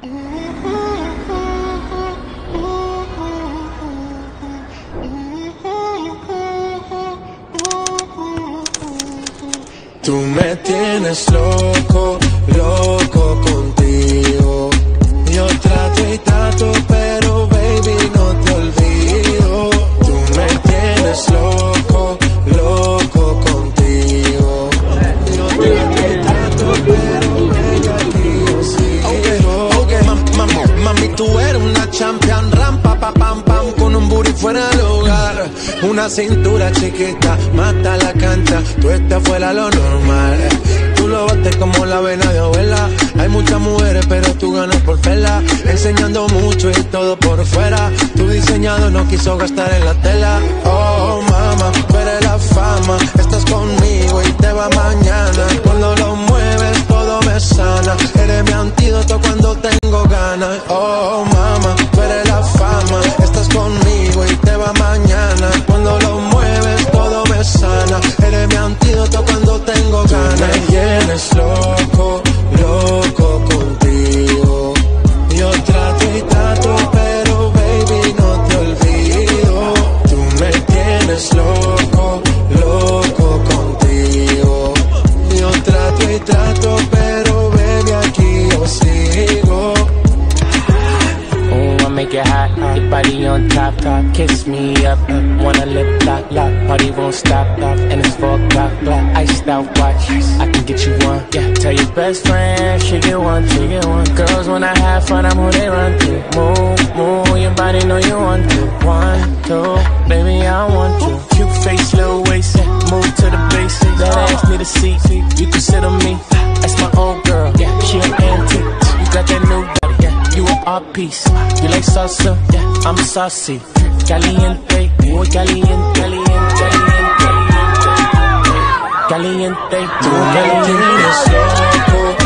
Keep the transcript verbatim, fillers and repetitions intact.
Tú me tienes loco, loco contigo. Yo trato y trato, pero baby no te olvido. Tú me tienes loco, loco contigo. Yo trato y trato, pero baby aquí yo sigo. Okay, okay. Mam, mam, mami, tú eres una champion, rampa, pa, pam, pam, con un booty fuera del hogar. Una cintura chiquita, mata la cancha, tú estás fuera lo normal. Tú lo bates como la vena de abuela. Hay muchas mujeres, pero tú ganas por vela. Enseñando mucho y todo por fuera. Tu diseñado no quiso gastar en la tela. Oh, mama, tú eres la fama. Estás conmigo y te va mañana. Cuando lo mueves todo me sana. Eres mi antídoto cuando tengo ganas. Oh, mama, tú eres la fama. Estás conmigo y te va mañana. Cuando lo mueves todo me sana. Eres mi antídoto cuando tengo ganas. Tú me tienes loco, loco contigo. Yo trato y trato, pero baby no te olvido. Tú me tienes loco, loco contigo. Yo trato y trato, pero baby aquí yo sigo. Oh, I make it hot, your body on top, top. Kiss me up, wanna lip lock, lock. Party won't stop, stop, and it's four o'clock, block. Iced out watch, I can get you one, yeah. Tell your best friend, she get one, she get one. Girls when I have fun, I'm who they run to. Move, move, your body know you want to. One, two, baby I want you. Cute face, little waist, yeah. Move to the basics. That ass need a seat, you can sit on me. That's my old girl, yeah. She an antique, you got that new body, yeah. You an art piece, you like salsa, yeah. I'm saucy, caliente, muy caliente, caliente, caliente, caliente. Tú me tienes loco,